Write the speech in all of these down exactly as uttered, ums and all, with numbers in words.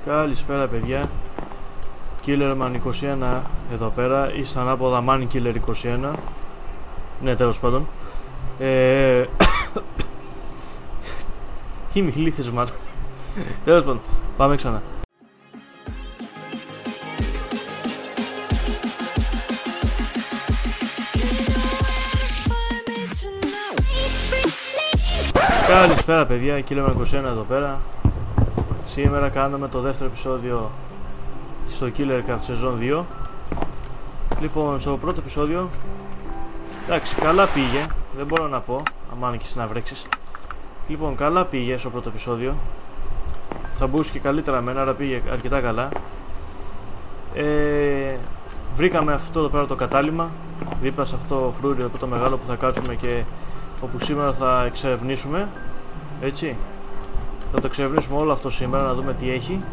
Καλησπέρα παιδιά. Killerman είκοσι ένα εδώ πέρα, ή στα ανάποδα Man Killer είκοσι ένα. Ναι, τέλος πάντων. Ε... Είμαι ηλίθιος μάλλον. Τέλος πάντων, πάμε ξανά. Καλησπέρα παιδιά, Killerman είκοσι ένα εδώ πέρα. Σήμερα κάνουμε το δεύτερο επεισόδιο στο Killercraft Season δύο. Λοιπόν, στο πρώτο επεισόδιο, εντάξει, καλά πήγε, δεν μπορώ να πω, αμάν και να βρέξεις. Λοιπόν, καλά πήγε στο πρώτο επεισόδιο. Θα μπορούσε και καλύτερα μένα, αλλά πήγε αρκετά καλά. ε, Βρήκαμε αυτό εδώ πέρα το κατάλημα, δίπλα σε αυτό το φρούρι το μεγάλο που θα κάτσουμε και όπου σήμερα θα εξερευνήσουμε. Έτσι, θα το εξερευνήσουμε όλο αυτό σήμερα, να δούμε τι έχει.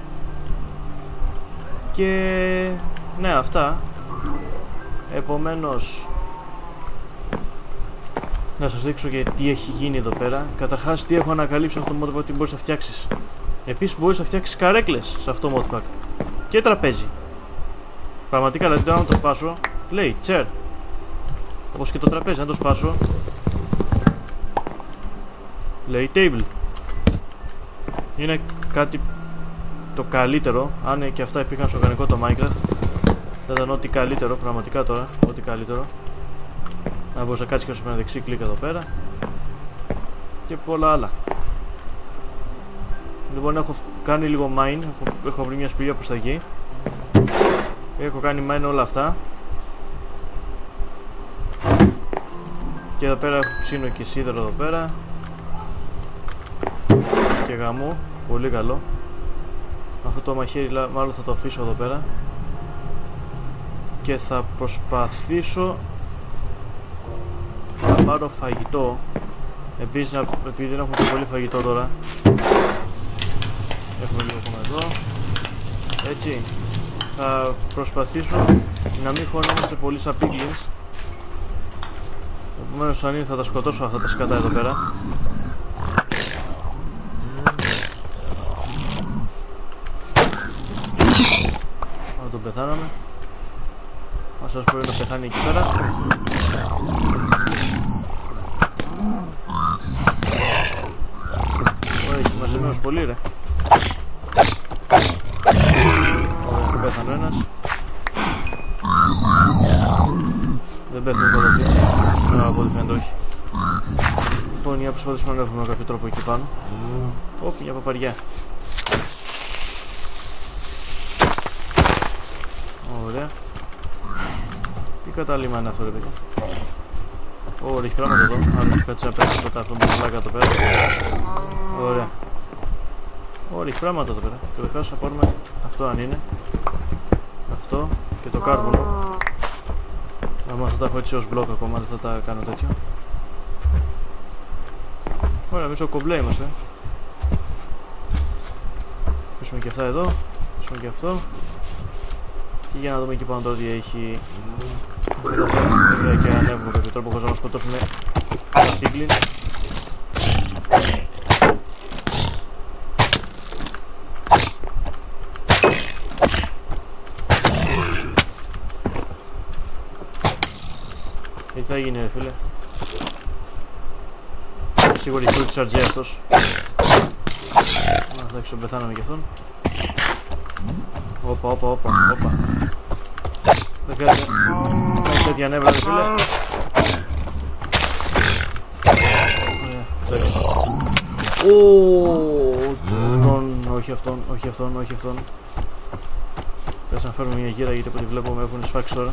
Και ναι, αυτά. Επομένως, να σας δείξω και τι έχει γίνει εδώ πέρα. Καταρχάς, τι έχω ανακαλύψει αυτό το modpack, τι μπορείς να φτιάξεις. Επίσης, μπορείς να φτιάξεις καρέκλες σε αυτό το modpack και τραπέζι. Πραγματικά, δηλαδή, τώρα να το σπάσω, λέει chair, όπως και το τραπέζι, να το σπάσω, λέει table. Είναι κάτι το καλύτερο. Αν και αυτά υπήρχαν στο οργανικό το Minecraft, θα ήταν ό,τι καλύτερο, πραγματικά τώρα, ό,τι καλύτερο. Να μπορείς να κάτσεις και στο δεξί κλικ εδώ πέρα και πολλά άλλα. Λοιπόν, έχω κάνει λίγο mine, έχω, έχω βρει μια σπηλιά προς τα γη. Έχω κάνει mine όλα αυτά. Και εδώ πέρα έχω ψήνω και σίδερο εδώ πέρα. Και γαμό, πολύ καλό. Αυτό το μαχαίρι μάλλον θα το αφήσω εδώ πέρα. Και θα προσπαθήσω να πάρω φαγητό. Επίσης, επειδή δεν έχουμε πολύ φαγητό τώρα, έχουμε λίγο ακόμα εδώ. Έτσι, θα προσπαθήσω να μην χωνόμαστε πολύ σαν piglins. Επομένως, αν είναι, θα τα σκοτώσω αυτά τα σκατά εδώ πέρα. Να τον πεθάναμε. Ας σας μπορεί να πεθάνει εκεί πέρα. Ωραία, έχει μαζεμένος πολύ ρε. Ωραία, δεν πέθανε ένας. Δεν πέφτει το δοχείο. Να, από ό,τι φαίνεται όχι. Λοιπόν, για να προσπαθήσουμε να έχουμε κάποιο τρόπο εκεί πάνω. Ωπ, μια παπαριά. Ωραία. Τι κατάλημα είναι αυτό ρε παιδί. Ωραία, έχει πράγματα εδώ. Άρα κάτσε να πέσει πρώτα αυτό με το πλάκα εδώ πέρα. Ωραία. Ωραία, έχει πράγματα εδώ πέρα. Καταρχάς θα πάρουμε αυτό αν είναι. Αυτό και το κάρβουνο. Άμα θα τα έχω έτσι ως μπλοκ ακόμα, δεν θα τα κάνω τέτοιο. Ωραία, εμείς ο κομπλέ είμαστε. Αφήσουμε και αυτά εδώ. Αφήσουμε και αυτό. Και για να δούμε εκεί πάνω τώρα τι έχει. Βέβαια και ανέβουμε κάποιο τρόπο χωρίς να μας σκοτώσουμε ένα piglin. Τι θα γίνει ρε φίλε. Σίγουρα έχει quick charge αυτός. Εντάξει, τον πεθάναμε κι αυτόν. Όπα, όπα, όπα, όπα. Δεν χρειάζεται να έχεις τέτοια νεύρα ρε φίλε. Αυτόν, όχι αυτόν, όχι αυτόν, όχι αυτόν. Πες να φέρουμε μια γύρα γιατί από ό,τι βλέπω με έχουν σφάξει τώρα.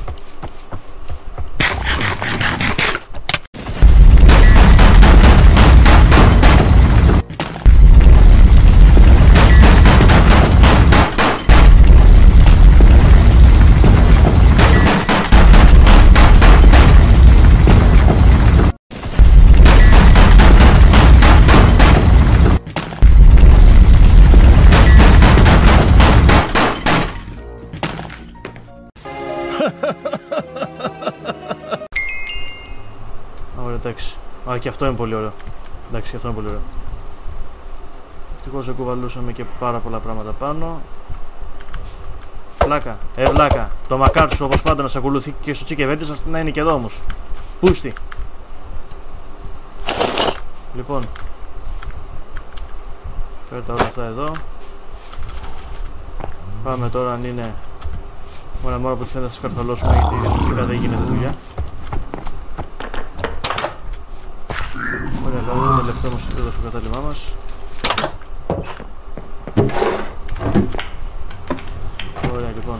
Ωραία, εντάξει. Α, και αυτό είναι πολύ ωραίο. Εντάξει, και αυτό είναι πολύ ωραίο. Ευτυχώς δεν κουβαλούσαμε και πάρα πολλά πράγματα πάνω. Βλάκα, ε βλάκα. Το μακάρι σου όπως πάντα να σε ακολουθεί και στο τσικεβέντε να είναι και εδώ όμως. Πούστη. Λοιπόν. Φέρε τα όλα αυτά εδώ. Πάμε τώρα αν είναι. Μόνο μόνο που θέλετε να σας καρφαλώσουμε γιατί διαφορετικά δεν γίνεται δουλειά. Ωραία, κάνουμε το τελευταίο μας εδώ στο κατάλημά μας. Ωραία, λοιπόν.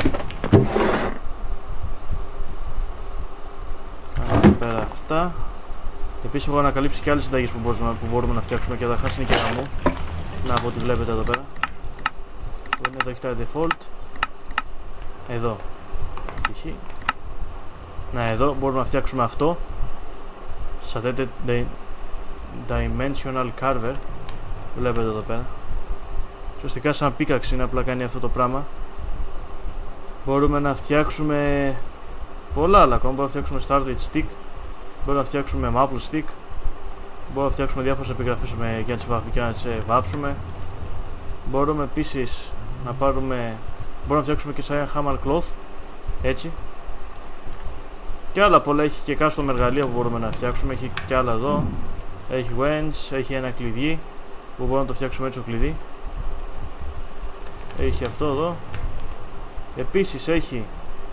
Κάνουμε εδώ πέρα αυτά. Επίσης έχω ανακαλύψει και άλλες συνταγές που, που μπορούμε να φτιάξουμε και καταρχάς είναι και γραμμού. Να από ό,τι βλέπετε εδώ πέρα. Που είναι εδώ έχει τα default. Εδώ. Π.χ. Να εδώ μπορούμε να φτιάξουμε αυτό. Σαν dimensional carver. Βλέπετε εδώ πέρα. Ουσιαστικά σαν πίκαξη είναι απλά κάνει αυτό το πράγμα. Μπορούμε να φτιάξουμε πολλά άλλα ακόμα. Μπορούμε να φτιάξουμε started stick. Μπορούμε να φτιάξουμε maple stick. Μπορούμε να φτιάξουμε διάφορες επιγραφές με, για, για να τις βάψουμε. Μπορούμε επίσης να πάρουμε. Μπορούμε να φτιάξουμε και σαν hammer cloth. Έτσι. Και άλλα πολλά. Έχει και custom εργαλεία που μπορούμε να φτιάξουμε. Έχει και άλλα εδώ. Έχει wrench. Έχει ένα κλειδί που μπορούμε να το φτιάξουμε έτσι το κλειδί. Έχει αυτό εδώ. Επίσης έχει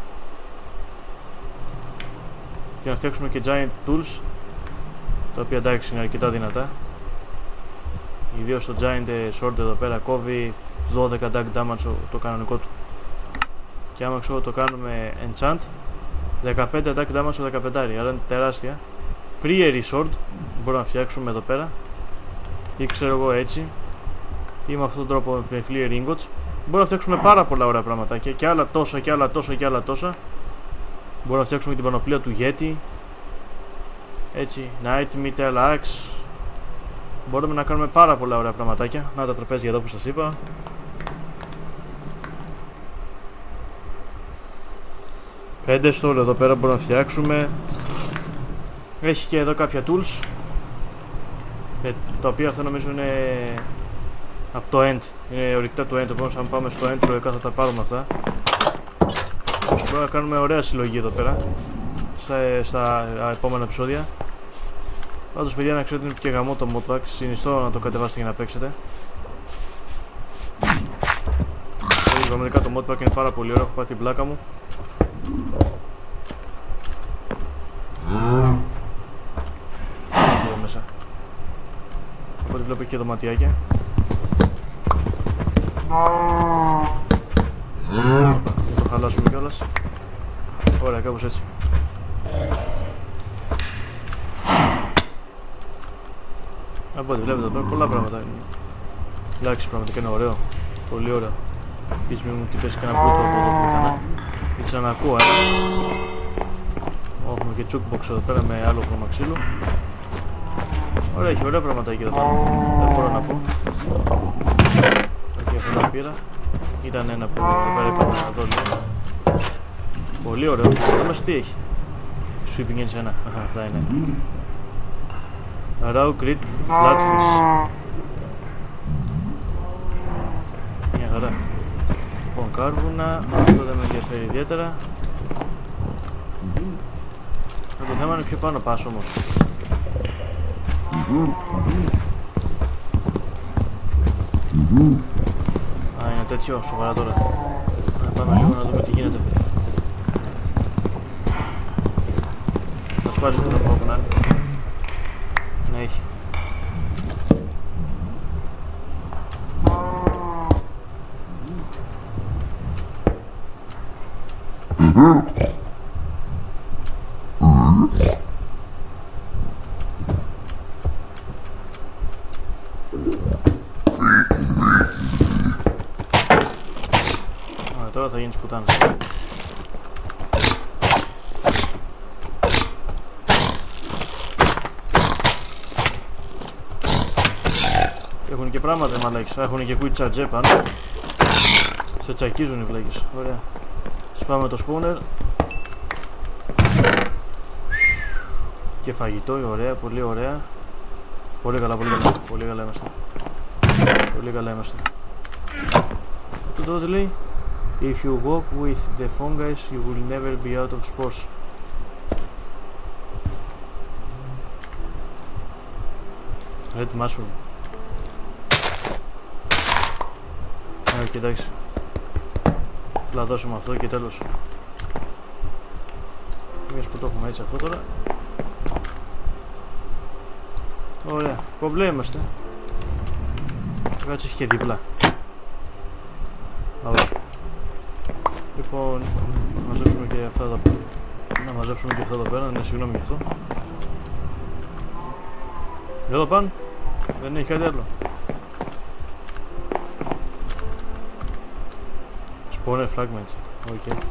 και να φτιάξουμε και giant tools, τα οποία εντάξει είναι αρκετά δυνατά. Ιδίως το giant sword εδώ πέρα κόβει δώδεκα attack damage το κανονικό του. Και άμα ξέρω το κάνουμε enchant, δεκαπέντε attack damage το δεκαπέντε, αλλά είναι τεράστια. Free sword μπορούμε να φτιάξουμε εδώ πέρα. Ή ξέρω εγώ έτσι. Ή με αυτόν τον τρόπο με flare ingots. Μπορούμε να φτιάξουμε πάρα πολλά ωραία πράγματα και, και άλλα τόσα και άλλα τόσα και άλλα τόσα. Μπορούμε να φτιάξουμε και την πανοπλία του Yeti. Έτσι, Night Metal Axe. Μπορούμε να κάνουμε πάρα πολλά ωραία πραγματάκια. Να τα τραπέζια εδώ που σας είπα. Πέντε στόλ εδώ πέρα μπορούμε να φτιάξουμε. Έχει και εδώ κάποια tools. Ε, τα οποία αυτά νομίζω είναι από το end. Είναι ορυκτά του end. Οπότε αν πάμε στο end λογικά θα τα πάρουμε αυτά. Μπορούμε να κάνουμε ωραία συλλογή εδώ πέρα στα, στα επόμενα επεισόδια. Πάντως παιδιά να ξέρετε είναι και γαμό το modpack. Συνιστώ να το κατεβάσετε για να παίξετε. Πραγματικά το modpack είναι πάρα πολύ ωραίο. Έχω πάρει την πλάκα μου. Εδώ μέσα. Οπότε βλέπω και δωματιάκια. Να το χαλάσουμε κιόλας. Ωραία, κάπως έτσι. Από ό,τι βλέπετε εδώ πέρα πολλά πράγματα. Εντάξει, πραγματικά είναι ωραίο. Πολύ ωραίο. Επίσης μην μου την πέσει κανένα μπούτο από εδώ που ήθελα. Έτσι να ακούω, ε. Έχουμε και τσούκμποξ εδώ πέρα με άλλο χρώμα ξύλου. Ωραία, έχει ωραία πράγματα εκεί εδώ πέρα. Δεν μπορώ να πω. Εκεί αυτό το πήρα. Ήταν ένα που εδώ πέρα είπαμε να το λέω. Πολύ ωραίο. Εδώ μέσα τι έχει. Sweeping είναι σε ένα. Αχα, αυτά είναι. Raw Crit Flatfish. Μια χαρά. Λοιπόν, κάρβουνα. Αυτό δεν με ενδιαφέρει ιδιαίτερα. Το θέμα είναι πιο πάνω πας όμως. Α, είναι τέτοιο, σοβαρά τώρα. Να πάμε λίγο να δούμε τι γίνεται. Θα σπάσει το τρόπο που να είναι. Να έχει. Τώρα θα γίνεις πουτάνας. Έχουν και πράγματα μαλάκες. Έχουν και quick charge πάνω. Σε τσακίζουν οι βλάκες. Ωραία. Σπάμε το spawner. Και φαγητό, ωραία, πολύ ωραία. Πολύ καλά, πολύ καλά. Πολύ καλά είμαστε. Πολύ καλά είμαστε. Αυτό τώρα τι λέει? If you walk with the fungus, you will never be out of spores. Red mushroom. Ε, κοιτάξτε. Θα δώσουμε αυτό και τέλος. Μιας που το έχουμε έτσι αυτό τώρα. Ωραία, κομπλέ είμαστε. Κάτσε έχει και δίπλα. Ωραία. Λοιπόν, να μαζέψουμε και αυτά εδώ. Να μαζέψουμε και αυτά εδώ πέρα, ναι, συγγνώμη γι' αυτό. Εδώ πάνω, δεν έχει κάτι άλλο. Spawner fragments, οκ. Okay.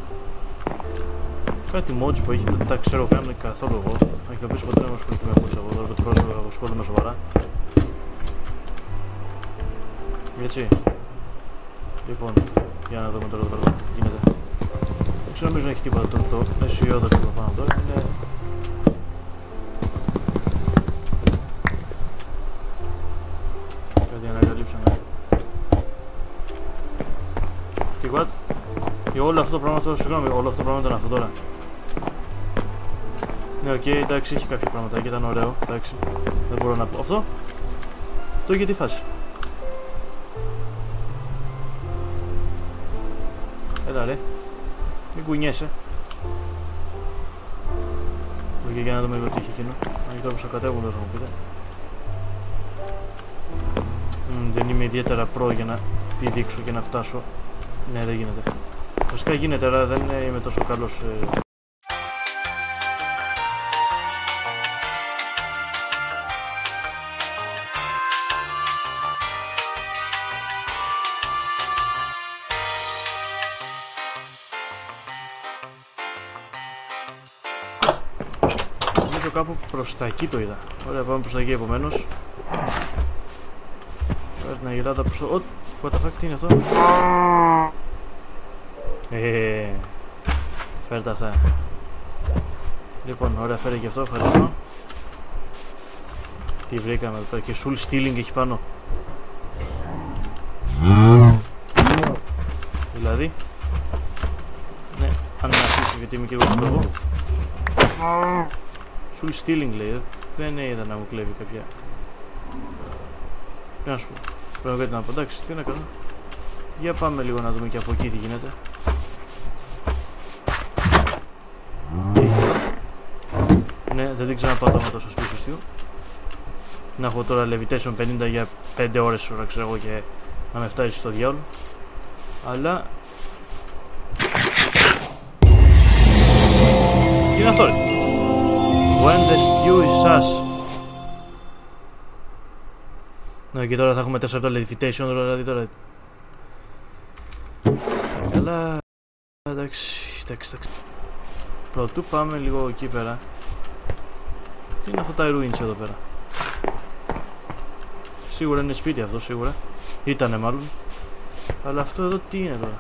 Κάτι mods που έχει, δεν τα ξέρω καν καθόλου εγώ. Έχει να πεις ποτέ να μου ασχοληθεί με mods εγώ, τώρα πρώτη φορά ασχολούμαι σοβαρά. Έτσι. Λοιπόν, για να δούμε τώρα εδώ πέρα τι γίνεται. Δεν ξέρω, νομίζω να έχει τίποτα το, το αισιόδοξο που πάνω τώρα. Είναι... κάτι ανακαλύψαμε. Τι what? Και όλο αυτό το πράγμα αυτό, συγγνώμη, όλο αυτό το πράγμα ήταν αυτό τώρα. Ναι, οκ, okay, εντάξει, έχει κάποια πράγματα και ήταν ωραίο, εντάξει. Δεν μπορώ να πω. Αυτό, το για τη φάση. Έλα ρε, μην κουνιέσαι. Όχι, για να δούμε λίγο τι έχει εκείνο. Αν τώρα πως θα κατέβουν δεν θα μου πείτε. Μ, δεν είμαι ιδιαίτερα προ για να πηδήξω και να φτάσω. Ναι, δεν γίνεται. Βασικά γίνεται, αλλά δεν είμαι τόσο καλός. Ε... Νομίζω κάπου προς τα εκεί το είδα. Ωραία, πάμε προς τα εκεί επομένως. Ωραία, την αγελάδα προς το... Ω, what the fuck, τι είναι αυτό? Ε, φέρε τα αυτά. Λοιπόν, ωραία, φέρε και αυτό, ευχαριστώ. Τι βρήκαμε εδώ πέρα, και soul stealing έχει πάνω. Δηλαδή, ναι, αν με αφήσει γιατί είμαι και εγώ το λόγο. Soul stealing λέει, δεν είδα να μου κλέβει κάποια. Τι να σου πω, πρέπει κάτι να πω, εντάξει, τι να κάνω. Για πάμε λίγο να δούμε και από εκεί τι γίνεται. Ναι, δεν την ξαναπάω το τόσο σπίτι σου. Να έχω τώρα levitation πενήντα για πέντε ώρες ώρα ξέρω εγώ και να με φτάσει στο διάολο. Αλλά... τι είναι αυτό ρε? When the stew is sus. Ναι, και τώρα θα έχουμε τέσσερα λεπτά levitation, δηλαδή τώρα... Καλά... εντάξει, εντάξει, εντάξει. Πρωτού πάμε λίγο εκεί πέρα. Τι είναι αυτά τα ruins εδώ πέρα? Σίγουρα είναι σπίτι αυτό, σίγουρα. Ήτανε μάλλον. Αλλά αυτό εδώ τι είναι τώρα?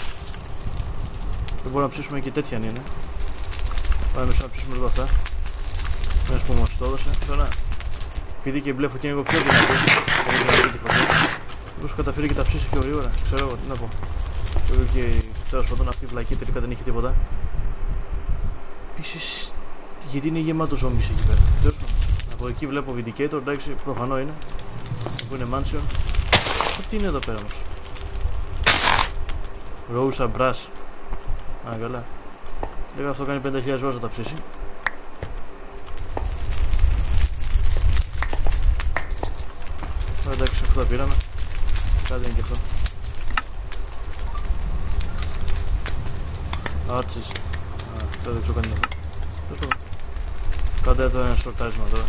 Δεν μπορούμε να ψήσουμε και τέτοια αν είναι. Πάμε μισό να ψήσουμε λίγο αυτά. Μες που μας το έδωσε. Τώρα, επειδή και μπλε φωτιά είναι λίγο πιο δυνατή, θα δείτε να δείτε τη φωτιά. Μήπως καταφέρει και τα ψήσει πιο γρήγορα, ξέρω εγώ τι να πω. Και τέλος πάντων αυτή η βλακή τελικά δεν είχε τίποτα. Επίσης, γιατί είναι γεμάτο ζόμπις εκεί πέρα. Τέλος πάντων, από εκεί βλέπω Vindicator, εντάξει, προφανώ είναι. Που είναι Mansion. Τι είναι εδώ πέρα όμως? Rosa Brass. Α, καλά. Λέγα αυτό κάνει πέντε χιλιάδες ώρες να τα ψήσει. Εντάξει, αυτό τα πήραμε. Κάτι είναι και αυτό. Άτσις. Α, τώρα δεν ξέρω κάτι είναι αυτό. Τέλος πάντων. Κάντε εδώ ένα σορτάρισμα τώρα.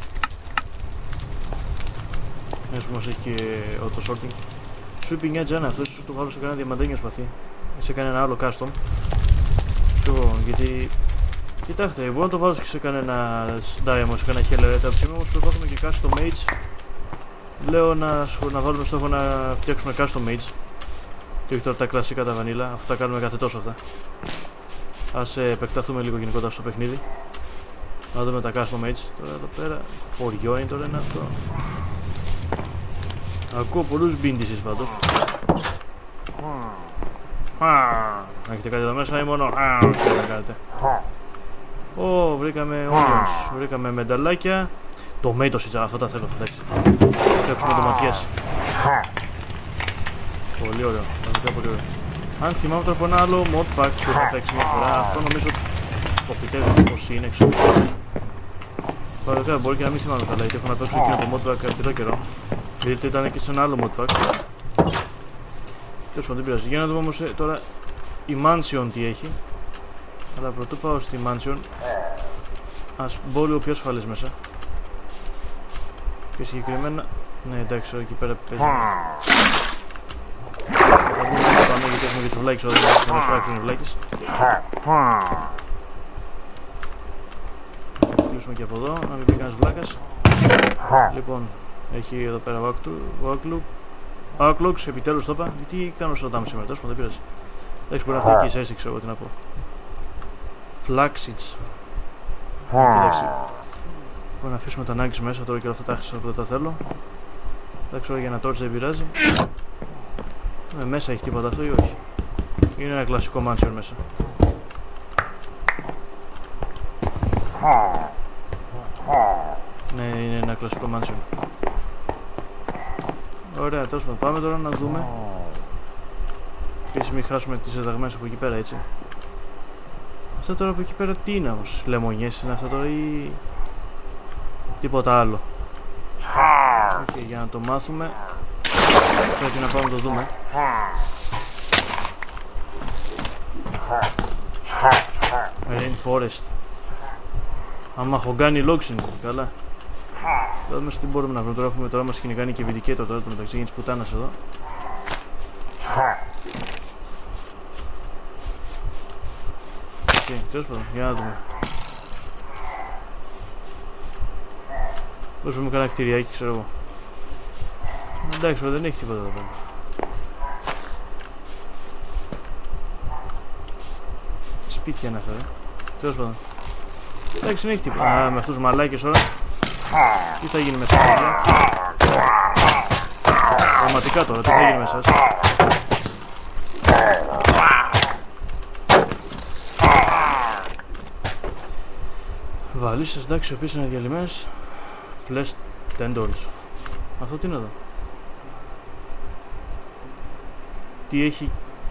Μιας που μας έχει και auto sorting. Sweeping edge είναι αυτός, το βάλω σε κανένα διαμαντένιο σπαθί. Σε κανένα άλλο custom. Ξέρω, γιατί... κοιτάξτε, μπορώ να το βάλω και σε κανένα diamond, σε κανένα hell rate. Από τη στιγμή όμως που υπάρχουμε και custom mage, λέω να, να βάλουμε στόχο να φτιάξουμε custom mage. Και όχι τώρα τα κλασικά τα vanilla, αυτά τα κάνουμε κάθε τόσο αυτά. Ας ε, επεκταθούμε λίγο γενικότερα στο παιχνίδι. Να δούμε τα custom mage. Τώρα εδώ πέρα, χωριό είναι τώρα ένα αυτό. Ακούω πολλούς μπίντισες πάντως. Έχετε κάτι εδώ μέσα ή μόνο ξέρω να κάνετε. Ω, βρήκαμε onions, βρήκαμε μενταλάκια. Tomato seeds, αυτά τα θέλω, εντάξει. Θα φτιάξουμε ντοματιές. Πολύ ωραίο, πραγματικά πολύ ωραίο. Αν θυμάμαι τώρα από ένα άλλο modpack που θα παίξει μια φορά, αυτό νομίζω το φυτεύει πως είναι, ξέρω. Παραδείγμα μπορεί και να μην θυμάμαι καλά, γιατί έχω να παίξω εκείνο το modpack αρκετό καιρό. Γιατί ήταν και σε ένα άλλο modpack. Τέλος πάντων, δεν πειράζει. Για να δούμε όμως τώρα η Mansion τι έχει. Αλλά πρωτού πάω στη Mansion, ας μπω λίγο πιο ασφαλές μέσα. Και συγκεκριμένα, ναι εντάξει, εκεί πέρα παίζει. Θα μπούμε έτσι πάνω γιατί έχουμε και τους βλάκες εδώ, να μας φράξουν οι βλάκες. Θα κλείσουμε και από εδώ, να μην πει κανένας βλάκας. Λοιπόν, έχει εδώ πέρα Outlooks, επιτέλους το είπα. Γιατί κάνω σωτάμι σήμερα, τόσο δεν πειράζει. Εντάξει, μπορεί να φτιάξει και η σέστη, ξέρω εγώ τι να πω. Flaxseeds. Εντάξει. Μπορώ να αφήσουμε τα ανάγκες μέσα τώρα και όλα αυτά τα άχρισα που δεν τα θέλω. Εντάξει, για ένα torch δεν πειράζει. Ε, μέσα έχει τίποτα αυτό ή όχι? Είναι ένα κλασικό mansion μέσα. Ναι, είναι ένα κλασικό mansion. Ωραία, τέλος πάντων. Πάμε τώρα να δούμε. Επίσης μην χάσουμε τις εδαγμένες από εκεί πέρα, έτσι. Αυτό τώρα από εκεί πέρα τι είναι όμως? Λεμονιές είναι αυτό τώρα ή τίποτα άλλο? Okay, για να το μάθουμε πρέπει να πάμε να το δούμε. Rainforest. Άμα έχω κάνει logs είναι, καλά. Τώρα μέσα τι μπορούμε να βρούμε, τώρα έχουμε τώρα μας κυνηγάνει και βιντικέτο τώρα το μεταξύ της πουτάνας εδώ. Έτσι, τέλος πάντων, για να δούμε. Πώς βρούμε κανένα κτηριάκι, ξέρω εγώ. Εντάξει, δεν έχει τίποτα εδώ πέρα. Σπίτια είναι αυτά, ε. Τέλος πάντων. Εντάξει, δεν έχει τίποτα. Α, με αυτούς τους μαλάκες τώρα. Τι θα γίνει μέσα, παιδιά? Πραγματικά τώρα, τι θα γίνει μέσα? Βαλίσσες, εντάξει, οι οποίες είναι διαλυμένες. Flesh tendons. Αυτό τι είναι εδώ? Τι έχει?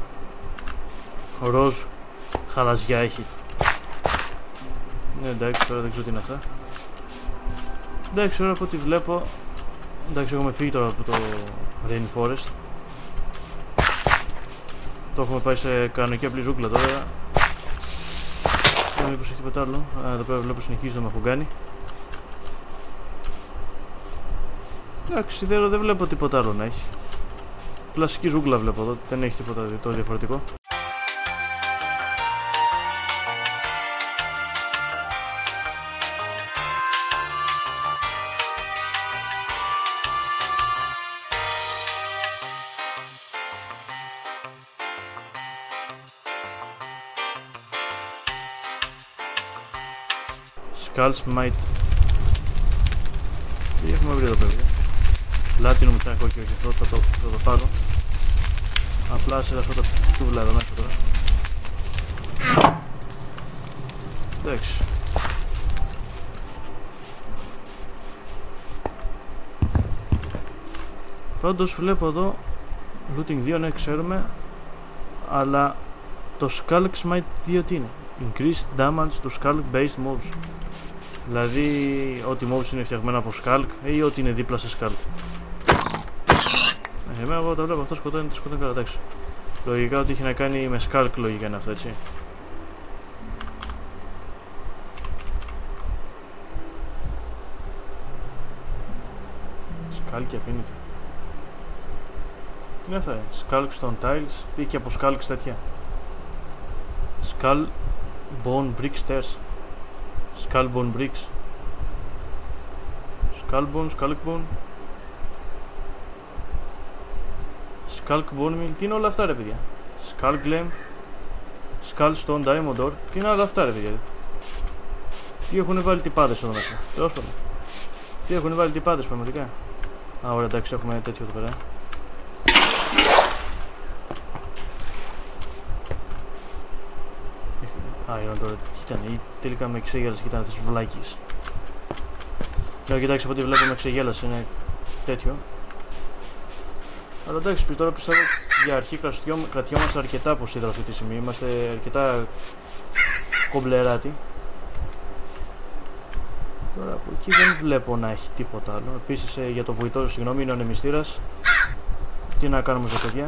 Ροζ χαλαζιά έχει. Ναι, εντάξει, τώρα δεν ξέρω τι είναι αυτά. Εντάξει, τώρα από ό,τι βλέπω. Εντάξει, έχουμε φύγει τώρα από το Rainforest. Το έχουμε πάει σε κανονική απλή ζούγκλα τώρα. Δεν μήπως έχει τίποτα άλλο. Α, εδώ πέρα βλέπω συνεχίζει να με αφουγκάνει. Εντάξει, δεν, δεν βλέπω τίποτα άλλο να έχει. Κλασική ζούγκλα βλέπω εδώ, δεν έχει τίποτα το διαφορετικό. Skulls might. Τι έχουμε βρει εδώ παιδιά? Platinum tank, όχι, όχι, αυτό θα το, θα το πάρω. Απλά σε αυτό το τούβλα εδώ μέσα τώρα. Εντάξει. Πάντως βλέπω εδώ looting δύο, ναι, ξέρουμε. Αλλά το Skulk Smite δύο τι είναι? Increased damage to Skulk based mobs. Δηλαδή ό,τι mobs είναι φτιαγμένα από Skulk ή ό,τι είναι δίπλα σε Skulk. Ε, εμένα εγώ τα βλέπω, αυτό σκοτώνει, το σκοτώνει καλά, εντάξει. Λογικά ότι έχει να κάνει με Skulk, λογικά είναι αυτό, έτσι. Skulk και affinity. Τι είναι αυτά, Skulk stone tiles, τι και από Skulk τέτοια? Skull bone brick stairs. Skull bone bricks. Skull bone, skull bone. Skull bone mill. Τι είναι όλα αυτά ρε παιδιά? Skull glam. Skull stone diamond ore. Τι είναι όλα αυτά ρε παιδιά? Τι έχουν βάλει τυπάδες εδώ μέσα? Τέλος πάντων. Τι έχουν βάλει τυπάδες πραγματικά? Α, ωραία, εντάξει, έχουμε τέτοιο εδώ πέρα. Α, είναι τώρα, τι ήταν, ή τελικά με ξεγέλασε και ήταν αυτές τις βλάκες. Ναι, κοιτάξτε, από ό,τι βλέπω με ξεγέλασε, είναι τέτοιο. Αλλά εντάξει, τώρα πιστεύω για αρχή κρατιόμαστε αρκετά από σίδερα αυτή τη στιγμή. Είμαστε αρκετά κομπλεράτοι. Τώρα από εκεί δεν βλέπω να έχει τίποτα άλλο. Επίσης για το βοητό, συγγνώμη, είναι ο νεμιστήρας. Τι να κάνουμε στα παιδιά.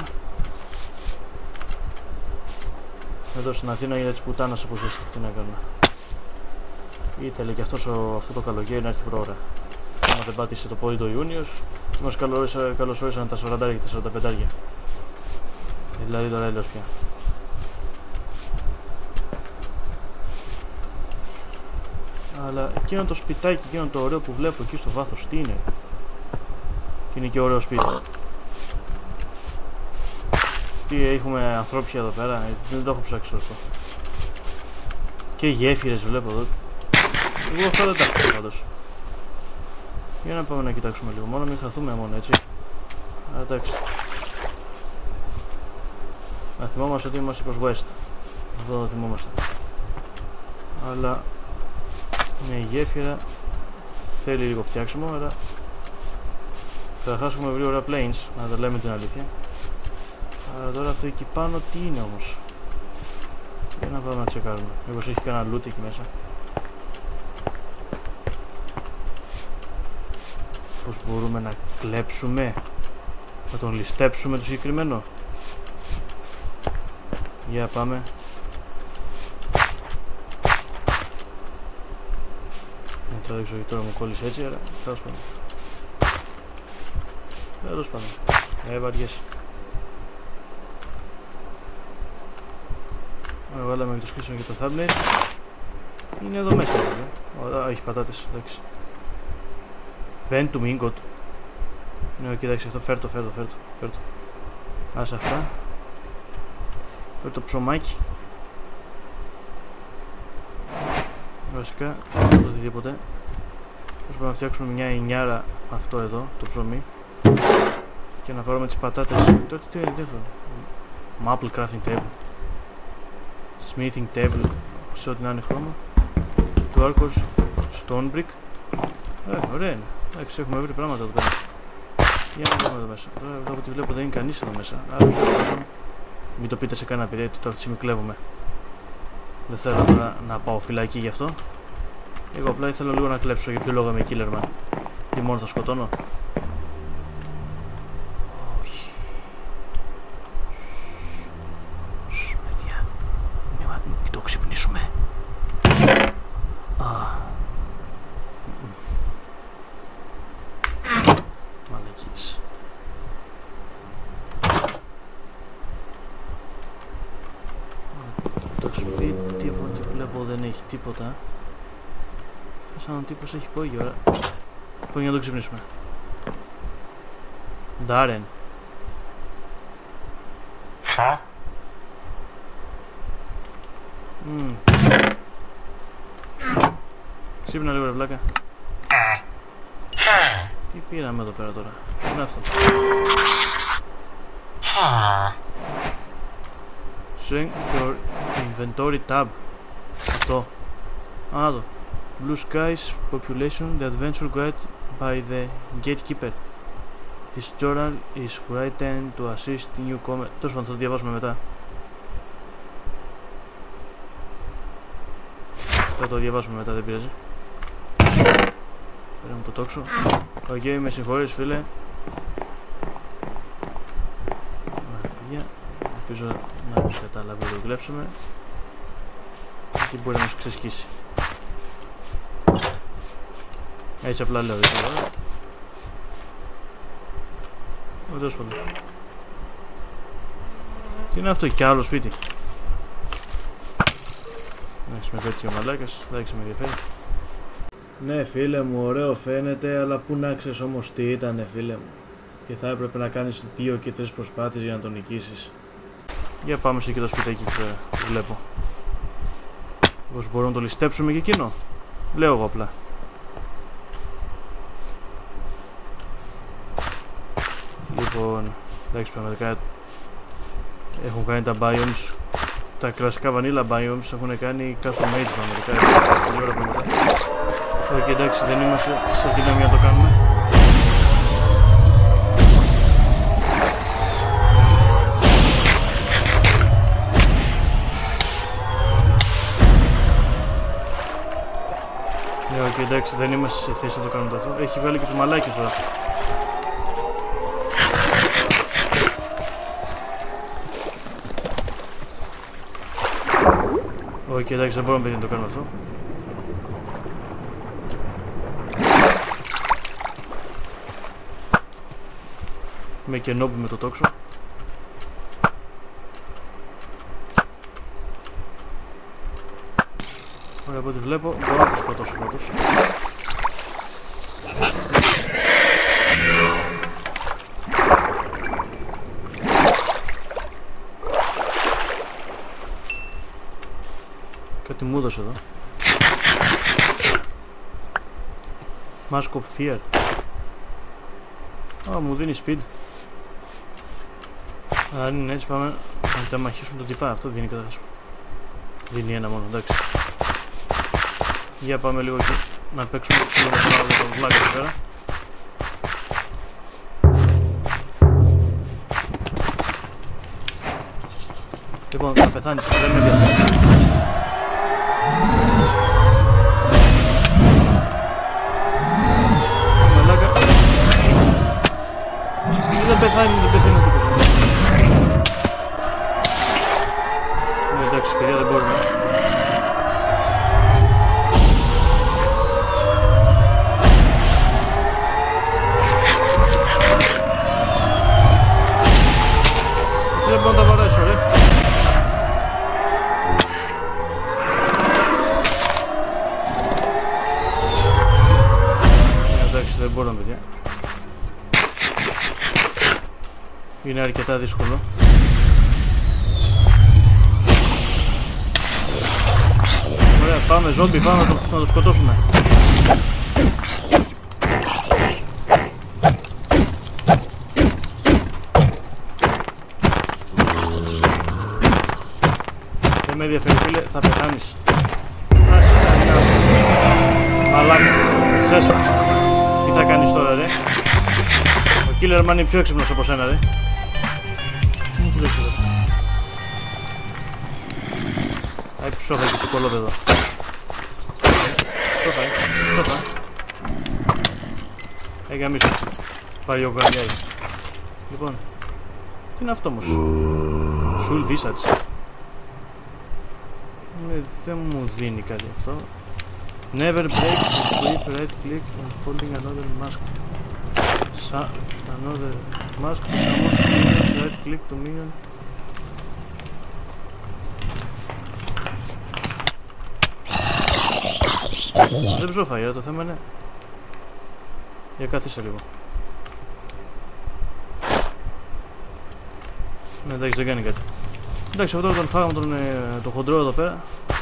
Εδώ στην Αθήνα είναι της πουτάνας από ζέστη. Τι να κάνουμε. Ήθελε και αυτός ο, αυτό το καλοκαίρι να έρθει πρόωρα. Άμα δεν πάτησε το πόδι το Ιούνιος, μας καλωσόρισαν τα σαράντα και τα σαράντα πέντε. Δηλαδή τώρα έλεος πια. Αλλά εκείνο το σπιτάκι, εκείνο το ωραίο που βλέπω εκεί στο βάθος, τι είναι. Και είναι και ωραίο σπίτι. Τι έχουμε ανθρώπια εδώ πέρα, δεν το έχω ψάξει σωστό. Και γέφυρες βλέπω εδώ. Εγώ αυτά δεν τα έχω πάντως. Για να πάμε να κοιτάξουμε λίγο, μόνο μην χαθούμε μόνο, έτσι. Α, εντάξει. Να θυμόμαστε ότι είμαστε προς West. Αυτό το θυμόμαστε. Αλλά μια γέφυρα θέλει λίγο φτιάξιμο, αλλά καταρχάς έχουμε βρει ωραία planes, να τα λέμε την αλήθεια. Αλλά τώρα αυτό εκεί πάνω τι είναι όμως. Για να πάμε να τσεκάρουμε. Μήπως έχει κανένα loot εκεί μέσα. Πώς μπορούμε να κλέψουμε, να τον ληστέψουμε το συγκεκριμένο. Για πάμε. Ε, τώρα δεν ξέρω γιατί τώρα μου κόλλησε έτσι, αλλά τέλος πάντων. Τέλος πάντων. Ε, βαριέσαι. Ωραία, βάλαμε και το σκίσιμο και το tablet. Είναι εδώ μέσα, βέβαια. Α, έχει πατάτες, εντάξει. Vent to Mingot. Ναι, κοίταξε αυτό, φέρ' το, φέρ' το, φέρ' το, φέρ' το. Άσε αυτά. Φέρ' το ψωμάκι. Βασικά, δεν το οτιδήποτε. Προσπαθούμε να φτιάξουμε μια εννιάρα αυτό εδώ, το ψωμί. Και να πάρουμε τις πατάτες. Τότε τι είναι αυτό. Maple crafting table. Smithing table, σε ό,τι να είναι χρώμα. Του άρκος, stone brick. Ε, ωραία είναι. Εντάξει, έχουμε βρει πράγματα εδώ πέρα. Για να δούμε εδώ μέσα. Τώρα από ό,τι βλέπω δεν είναι κανείς εδώ μέσα. Άρα μην το πείτε σε κανένα παιδί, ότι τώρα αυτή τη στιγμή κλέβουμε. Δεν θέλω τώρα να πάω φυλακή γι' αυτό. Εγώ απλά ήθελα λίγο να κλέψω, για ποιο λόγο είμαι killerman. Τι μόνο θα σκοτώνω. Όχι. Σσ, παιδιά. Μην το ξυπνήσουμε. Μαλακίες. Το σπίτι από ό,τι βλέπω δεν έχει τίποτα. Θα σαν ο τύπος έχει πόγιο, ωραία. Πόγιο να το ξυπνήσουμε. Ντάρεν. Χα. Μμμ. Ξύπνα λίγο ρε βλάκα. Τι πήραμε εδώ πέρα τώρα. Τι είναι αυτό. Shrink your inventory tab. Αυτό. Α, το. Blue Skies Population, the adventure guide by the gatekeeper. This journal is written to assist newcomers. Τόσο πάντων θα το διαβάσουμε μετά. Θα το διαβάσουμε μετά, δεν πειράζει. Φέραμε το τόξο. Οκ, okay, με συγχωρείς φίλε. Παιδιά, ελπίζω να μην καταλάβει ότι το κλέψουμε. Εκεί μπορεί να μας ξεσκίσει. Έτσι απλά λέω, δεν ξέρω. Τέλος πάντων. Τι είναι αυτό, κι άλλο σπίτι. Εντάξει, με τέτοιο μαλάκας, εντάξει με ενδιαφέρει. Ναι φίλε μου, ωραίο φαίνεται, αλλά πού να ξέρεις όμως τι ήτανε φίλε μου. Και θα έπρεπε να κάνεις δύο και τρεις προσπάθειες για να τον νικήσεις. Για πάμε σε εκεί το σπιτάκι που βλέπω. Πώς μπορούμε να το ληστέψουμε και εκείνο. Λέω εγώ απλά. Λοιπόν, εντάξει, πραγματικά έχουν κάνει τα biomes, τα κλασικά vanilla biomes έχουν κάνει custom made πραγματικά, πολύ ωραία πράγματα. Όχι, εντάξει, δεν είμαστε σε δύναμη να το κάνουμε. Ναι, όχι, εντάξει, δεν είμαστε σε θέση να το κάνουμε αυτό. Έχει βάλει και τους μαλάκες τώρα. Όχι, εντάξει, δεν μπορούμε να το κάνουμε αυτό. Με κενόπι με το τόξο. Ωραία, από ό,τι βλέπω μπορώ να το σκοτώσω πάντως. Κάτι μου έδωσε εδώ. Mask of Fear. Α, μου δίνει speed. Αν είναι έτσι πάμε να τα μαχίσουμε τον τυπά. Αυτό δίνει κατάσταση. Δίνει ένα μόνο, εντάξει. Για πάμε λίγο εκεί να παίξουμε ξύλο με τον βλάκα εδώ πέρα. Λοιπόν, θα πεθάνεις, δεν με ενδιαφέρει. Μαλάκα. Δεν πεθάνει, δεν πεθαίνει ο τύπος. Ναι, εντάξει, παιδιά, δεν μπορούμε. Δεν μπορώ να τα βαρέσω, ρε. Εντάξει, δεν μπορώ, παιδιά. Είναι αρκετά δύσκολο. Ωραία, πάμε ζόμπι, πάμε να το, να το σκοτώσουμε. Δεν με ενδιαφέρει, φίλε, θα πεθάνεις. Μαλάκα, σε έσφαξα. Τι θα κάνεις τώρα, ρε. Ο Killerman είναι πιο έξυπνος από σένα, ρε. Μου το ξέρω. Άει που σώφα και σε κολόπεδο. Σώφα, ε. Σώφα. Έγαμίσου. Παλιοκαλιάει. Λοιπόν. Τι είναι αυτό όμως. Soul Visage. Ναι, δεν μου δίνει κάτι αυτό. Never break the grip, right click and holding another mask. Sa another mask to summon, right click to minion. Δεν ψόφαγε, το θέμα είναι. Για καθίστε λίγο. Ναι, εντάξει, δεν κάνει κάτι. Εντάξει, αυτό τον φάγαμε τον, ε, τον χοντρό εδώ πέρα.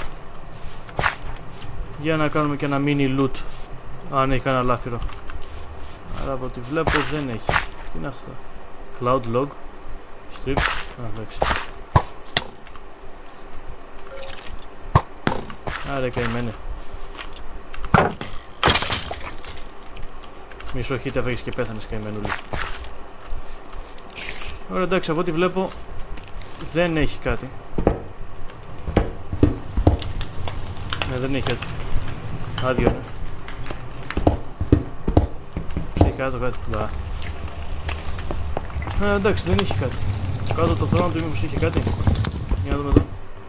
Για να κάνουμε και ένα mini loot. Αν έχει κανένα λάφυρο. Άρα από ό,τι βλέπω δεν έχει. Τι είναι αυτό. Cloud log. Strip. Α, εντάξει. Άρα καημένε. Μισό χίτα φέγεις και πέθανες καημένουλη. Ωραία, εντάξει, από ό,τι βλέπω δεν έχει κάτι. Ναι, δεν έχει κάτι. Άδειο, ναι. Ψέχει κάτω κάτι. Μπα. Ε, εντάξει, δεν έχει κάτι. Κάτω το θρόνο του μήπως είχε κάτι. Για να δούμε εδώ.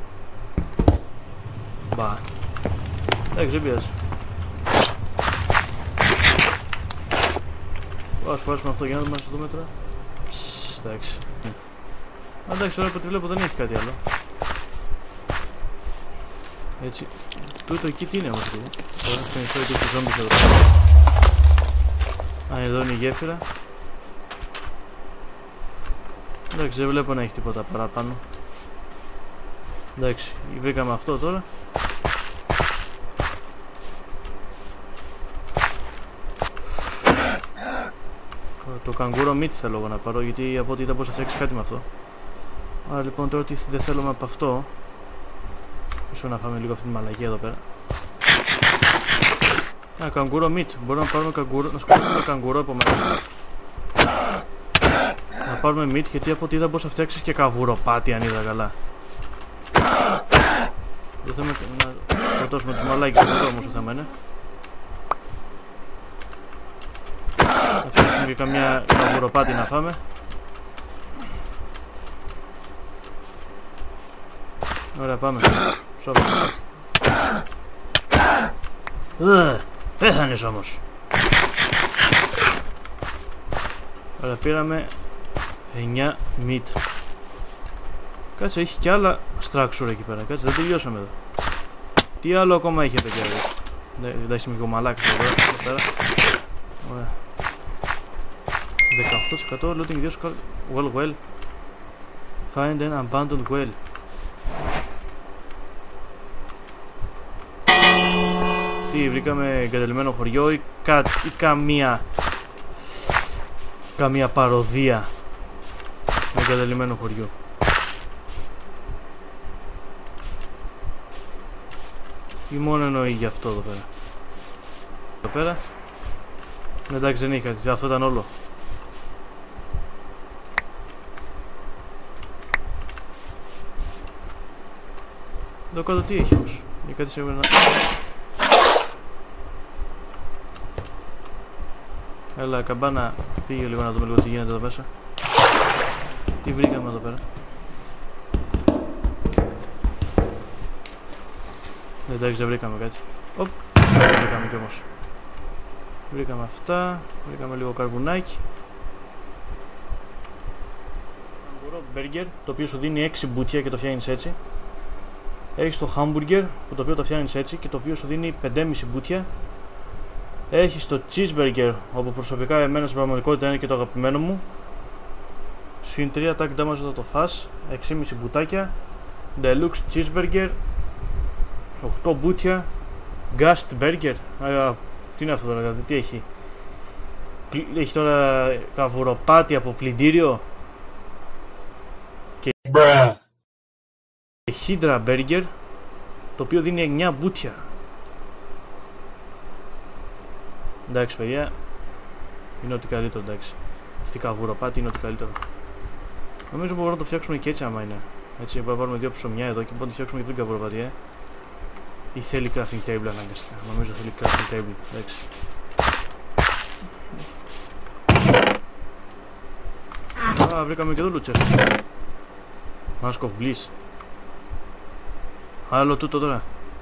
Μπα. Εντάξει, δεν πειράζει. Ας φοράσουμε αυτό για να δούμε, να δούμε τώρα. Ψσσ, εντάξει. Εντάξει, τώρα από ό,τι βλέπω δεν έχει κάτι άλλο. Έτσι. Τούτο εκεί τι είναι όμως εδώ. Τώρα θα είναι και τους ζόμπις εδώ. Α, εδώ είναι η γέφυρα. Εντάξει, δεν βλέπω να έχει τίποτα παραπάνω. Εντάξει, βρήκαμε αυτό τώρα. Το καγκούρο meat θέλω εγώ να πάρω, γιατί από ό,τι είδα μπορείς να φτιάξεις κάτι με αυτό. Άρα λοιπόν τώρα τι δεν θέλουμε από αυτό. Μισό να φάμε λίγο αυτή τη μαλακία εδώ πέρα. Α, καγκούρο meat. Μπορούμε να πάρουμε καγκούρο, να σκοτώσουμε καγκούρο επομένως. Να πάρουμε meat, γιατί από ό,τι είδα μπορείς να φτιάξεις και καβουροπάτι αν είδα καλά. Δεν θέλουμε να σκοτώσουμε τους μαλάκες εδώ όμως το θέμα είναι. Να φτιάξουμε και καμιά καβουροπάτι να φάμε. Ωραία, πάμε. Σώπαμε. Ugh, πέθανες όμως. Ωραία, πήραμε εννιά meat. Κάτσε, έχει και άλλα structure εκεί πέρα. Κάτσε, δεν τελειώσαμε εδώ. Τι άλλο ακόμα έχει παιδιά εδώ. Εντάξει, είμαι και ο μαλάκας εδώ πέρα. Ωραία. δεκαοκτώ τοις εκατό looting δύο σκορ. Well, well. Find an abandoned well. Τι, βρήκαμε εγκαταλειμμένο χωριό ή, κα, ή καμία καμία παροδία εγκαταλειμμένο χωριό. Ή μόνο εννοεί γι' αυτό εδώ πέρα. Εδώ πέρα. Εντάξει, δεν είχα, αυτό ήταν όλο. Εδώ κάτω τι έχει όμως. Για κάτι σε να... Έλα καμπάνα, φύγε λίγο να δούμε λίγο τι γίνεται εδώ μέσα. Τι βρήκαμε εδώ πέρα. Εντάξει, δεν βρήκαμε κάτι. Οπ, δεν βρήκαμε κι όμως. Βρήκαμε αυτά, βρήκαμε λίγο καρβουνάκι. Καγκουρό μπέργκερ, το οποίο σου δίνει έξι μπουτια και το φτιάχνεις έτσι. Έχεις το hamburger, που το οποίο το φτιάχνεις έτσι και το οποίο σου δίνει πέντε κόμμα πέντε μπουτια. Έχεις το cheeseburger, όπου προσωπικά εμένα στην πραγματικότητα είναι και το αγαπημένο μου. Συν τρία attack damage όταν το φας, έξι κόμμα πέντε μπουτάκια. Deluxe cheeseburger, οκτώ μπουτια. Gast burger, α, τι είναι αυτό τώρα, τι έχει. Έχει τώρα καβουροπάτι από πλυντήριο. Και Bruh. Hydra burger, το οποίο δίνει εννιά μπουτια. Εντάξει παιδιά, είναι ό,τι καλύτερο, εντάξει. Αυτή η καβουροπάτι είναι ό,τι καλύτερο. Νομίζω μπορούμε να το φτιάξουμε και έτσι άμα είναι. Έτσι μπορούμε να πάρουμε δύο ψωμιά εδώ και μπορούμε να το φτιάξουμε και την καβουροπάτι, ε. Ή θέλει crafting table αναγκαστικά. Νομίζω θέλει crafting table, εντάξει. Α, βρήκαμε και εδώ λουτσέστο. Mask of Bliss. Άλλο τούτο τώρα.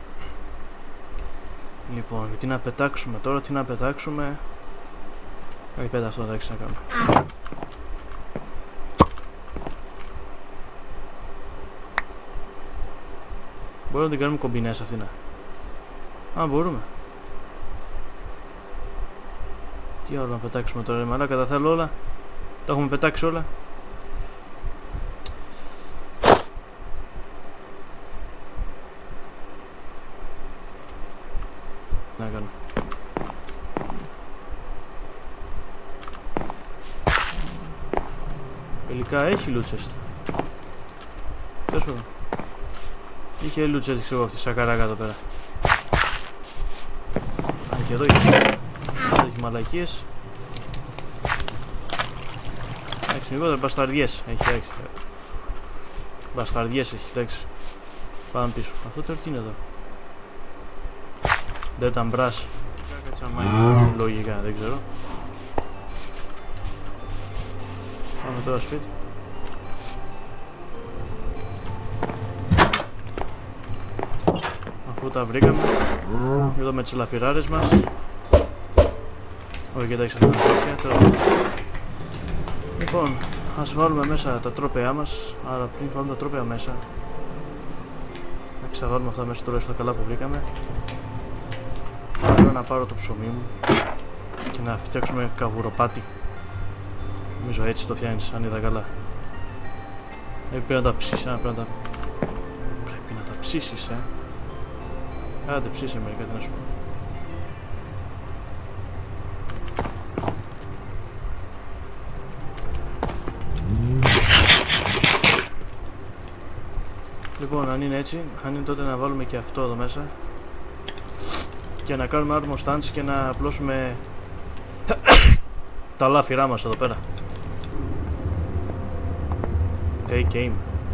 Λοιπόν, τι να πετάξουμε τώρα, τι να πετάξουμε. Όχι, πέτα αυτό, εντάξει, να κάνουμε. Μπορούμε να την κάνουμε κομπινές αυτήν. Α, μπορούμε. Τι άλλο να πετάξουμε τώρα, ρε μαλάκα, τα θέλω όλα. Τα έχουμε πετάξει όλα. Να κάνω. Τελικά έχει λούτσες. Τέλος πάντων. Είχε λούτσες, ξέρω αυτή σακαράκα εδώ πέρα. Αν και εδώ έχει, εδώ έχει μαλακίες. Εντάξει, λιγότερο μπασταρδιές έχει, εντάξει. Μπασταρδιές έχει, εντάξει. Πάμε πίσω. Αυτό τώρα τι είναι εδώ. Δεν ήταν μπράς. Λογικά, δεν ξέρω. Πάμε τώρα σπίτι. Αφού τα βρήκαμε. Εδώ με τις λαφυράρες μας. Όχι, κοιτάξτε αυτά τα ψόφια. Λοιπόν, ας βάλουμε μέσα τα τρόπεά μας. Άρα πριν βάλουμε τα τρόπεα μέσα, να ξαβάλουμε αυτά μέσα τώρα στα καλά που βρήκαμε. Θέλω να πάρω το ψωμί μου και να φτιάξουμε καβουροπάτι. Νομίζω έτσι το φτιάχνεις, αν είδα καλά. Πρέπει να τα ψήσεις, πρέπει να τα... Πρέπει να τα ψήσεις, ε. Άντε ψήσε μερικά, τι να σου πω. Λοιπόν, αν είναι έτσι, αν είναι τότε να βάλουμε και αυτό εδώ μέσα και να κάνουμε armor stands και να απλώσουμε τα λάφυρά μας εδώ πέρα. Take aim.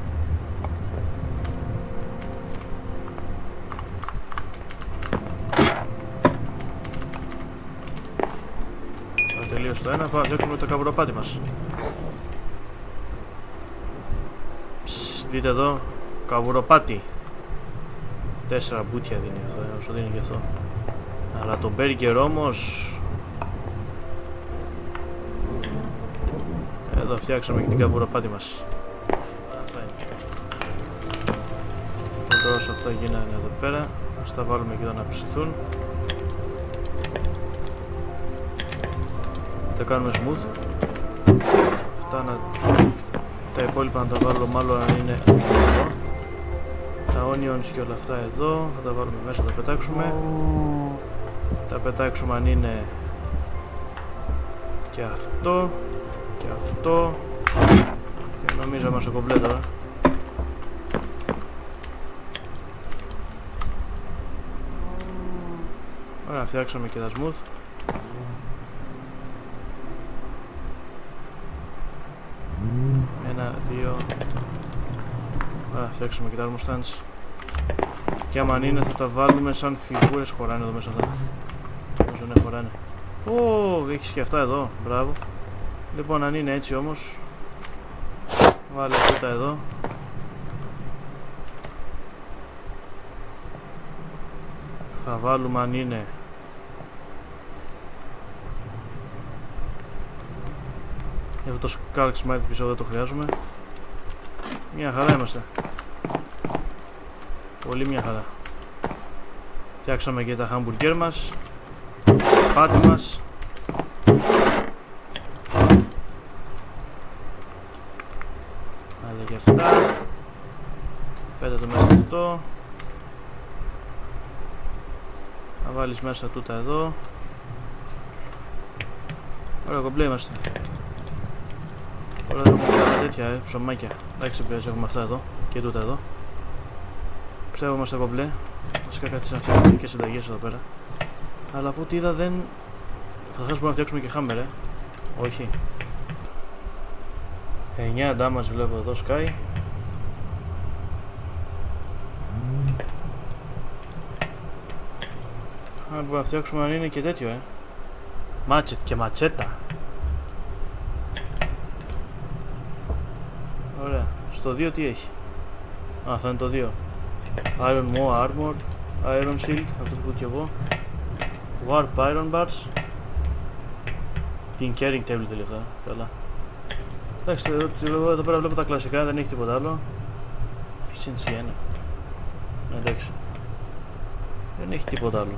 Τελείωσε το ένα, πάμε να φτιάξουμε το καβουροπάτι μας. Ψ, δείτε εδώ, καβουροπάτι. Τέσσερα μπουτια δίνει αυτό, όσο δίνει και αυτό. Αλλά το μπέργκερ όμως... Εδώ φτιάξαμε και την καβουροπάτι μας. Τώρα όσο αυτά γίνανε εδώ πέρα, ας τα βάλουμε και εδώ να ψηθούν. Τα κάνουμε smooth. Αυτά να... Τα υπόλοιπα να τα βάλω μάλλον να είναι εδώ. Τα onions και όλα αυτά εδώ. Θα τα βάλουμε μέσα, τα πετάξουμε. Τα πετάξουμε αν είναι και αυτό και αυτό. Και νομίζω είμαστε κομπλέ τώρα. Ωραία, φτιάξαμε και τα smooth. Ένα, δύο. Ωραία, φτιάξαμε και τα armor stands. Και άμα είναι θα τα βάλουμε σαν φιγούρες. Χωράνε εδώ μέσα αυτά. Όσο ναι, χωράνε. Ω, έχεις και αυτά εδώ, μπράβο. Λοιπόν, αν είναι έτσι όμως, βάλε αυτά εδώ. Θα βάλουμε αν είναι για αυτό το Skulk Smite πίσω δεν το χρειάζομαι. Μια χαρά είμαστε. Πολύ μια χαρά. Φτιάξαμε και τα hamburger μας, πάτη μας. Άλλα και αυτά. Πέτα το μέσα αυτό. Να βάλεις μέσα τούτα εδώ. Ωραία, κομπλέ είμαστε. Ωραία, έχουμε και τέτοια ε, ψωμάκια. Εντάξει, πειράζει, έχουμε αυτά εδώ και τούτα εδώ. Πιστεύω είμαστε κομπλέ. Βασικά κάθισα να φτιάξουμε και συνταγές εδώ πέρα. Αλλά από ό,τι είδα δεν... Καταρχάς μπορούμε να φτιάξουμε και χάμερ, ε. Όχι. εννιά damage βλέπω εδώ, Sky. Αν μπορούμε να φτιάξουμε αν είναι και τέτοιο, ε. Μάτσετ και ματσέτα. Ωραία. Στο δύο τι έχει? Α, θα είναι το δύο. Iron Maw Armor, Iron Shield, αυτό που έχω και εγώ. Warp Iron Bars. Την Carrying Table τελευταία. Καλά. Εντάξει, εδώ, εδώ πέρα βλέπω τα κλασικά, δεν έχει τίποτα άλλο. Efficiency ένα. Εντάξει. Δεν έχει τίποτα άλλο.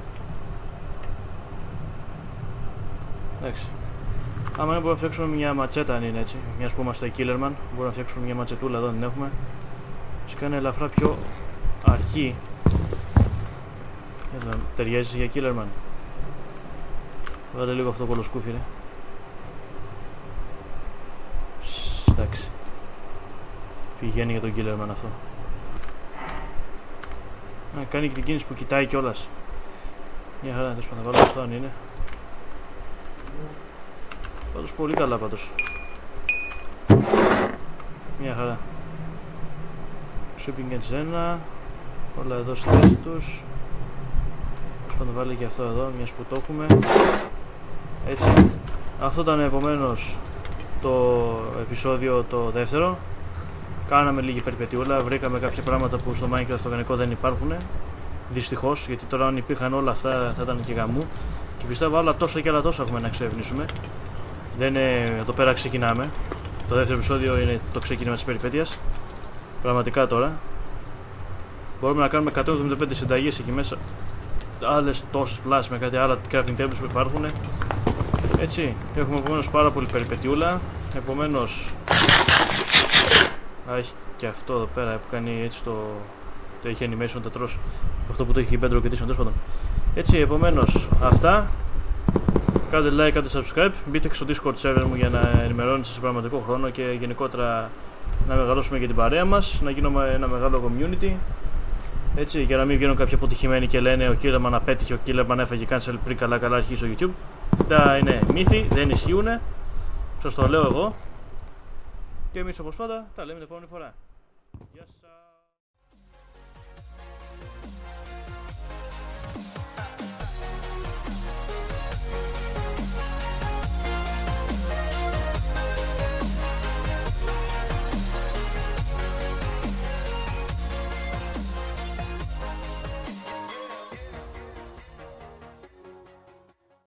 Εντάξει. Άμα δεν μπορούμε να φτιάξουμε μια ματσέτα αν είναι έτσι, μιας που είμαστε Killerman, μπορούμε να φτιάξουμε μια ματσετούλα εδώ, δεν έχουμε. Φυσικά είναι ελαφρά πιο αρχή. Εδώ, ταιριάζει για Killerman. Βάλτε λίγο αυτό το κολοσκούφι, ρε. Ψ, εντάξει. Πηγαίνει για τον Killerman αυτό. Να κάνει και την κίνηση που κοιτάει κιόλας. Μια χαρά, τέλος πάντων, βάλω αυτό αν είναι. Πάντως πολύ καλά πάντως. Μια χαρά. Shipping edge ένα. Όλα εδώ στη θέση τους. Πώς να το βάλει και αυτό εδώ, μιας που το έχουμε. Έτσι. Αυτό ήταν επομένως το επεισόδιο το δεύτερο. Κάναμε λίγη περιπετειούλα, βρήκαμε κάποια πράγματα που στο Minecraft το οργανικό δεν υπάρχουν. Δυστυχώς, γιατί τώρα αν υπήρχαν όλα αυτά θα ήταν και γαμού. Και πιστεύω άλλα τόσα και άλλα τόσα έχουμε να ξερευνήσουμε. Δεν είναι... Εδώ πέρα ξεκινάμε. Το δεύτερο επεισόδιο είναι το ξεκίνημα της περιπέτειας. Πραγματικά τώρα. Μπορούμε να κάνουμε εκατόν εβδομήντα πέντε συνταγές εκεί μέσα. Άλλες τόσες πλάσεις με κάτι άλλα crafting tables που υπάρχουν. Έτσι. Έχουμε επομένως πάρα πολύ περιπετειούλα. Επομένως... Α, έχει και αυτό εδώ πέρα που κάνει έτσι το... Το έχει animation τετρός. Αυτό που το έχει Bedrock Edition, τέλος πάντων. Έτσι, επομένως, αυτά. Κάντε like, κάντε subscribe. Μπείτε και στο Discord server μου για να ενημερώνεστε σε πραγματικό χρόνο και γενικότερα να μεγαλώσουμε και την παρέα μας, να γίνουμε ένα μεγάλο community. Έτσι, για να μην βγαίνουν κάποιοι αποτυχημένοι και λένε ο Killerman απέτυχε, ο Killerman έφαγε cancel πριν καλά καλά αρχίσει στο YouTube. Αυτά είναι μύθοι, δεν ισχύουνε. Σας το λέω εγώ. Και εμείς όπως πάντα τα λέμε την επόμενη φορά. Γεια σας.